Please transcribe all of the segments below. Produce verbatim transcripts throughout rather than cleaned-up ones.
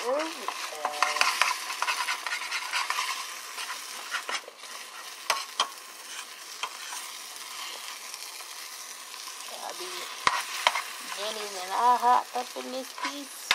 Where is it? I'll be Jenny's and I hopped up in this piece.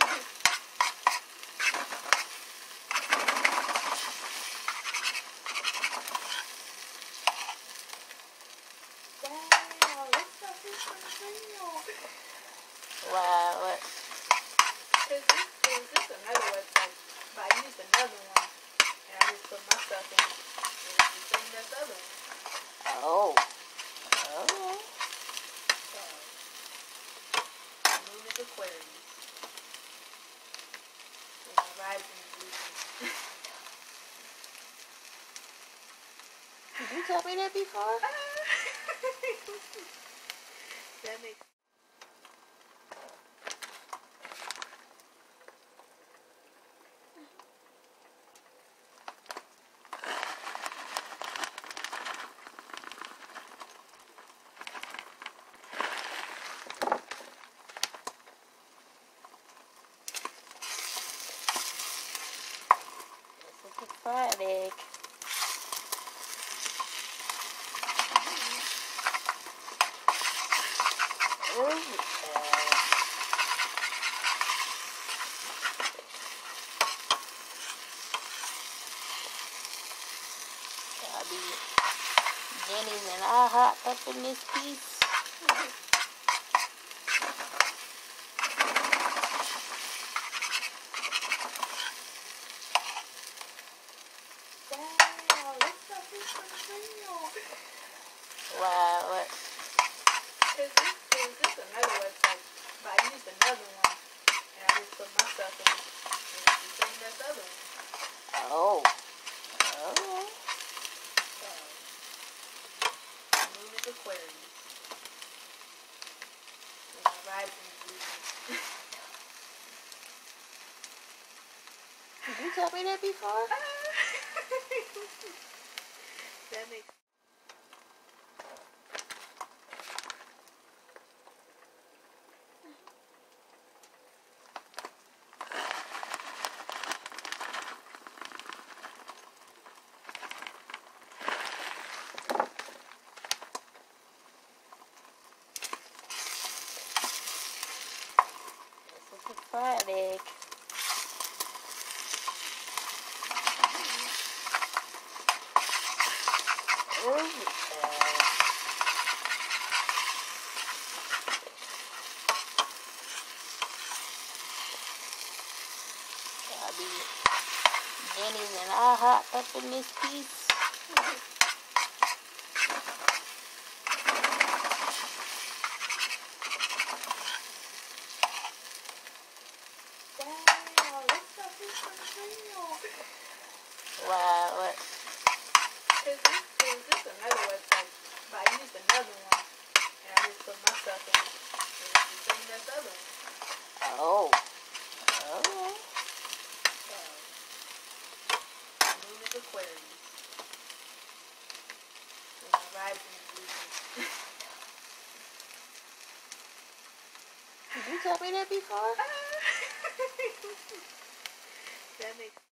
Wow, what? Cause this is this another website, but I used another one, and I just put my stuff in. And it's the same as the other one. Oh. Oh. So, Moon is Aquarius. And my rising is Libra. Did you tell me that before? That makes It's a fried egg. Where is it? I'll be Jenny's and I hopped up in this piece. wow, this stuff is so real. Wow, what? Cause this is this another website, but I used another one, and I just put my stuff in. And it's the same as the other one. Oh. Oh. So, Moon is Aquarius. And my rising is Libra. Did you tell me that before? That makes It's a fried egg. Where is it? I'll be Jenny's and I hopped up in this piece. wow, this stuff is so real. Wow, what? Cause this is this another website, but I used another one, and I just put my stuff in. And it's the same as the other one. Oh. Oh. So, Moon is Aquarius. And my rising is Libra. Did you tell me that before? That makes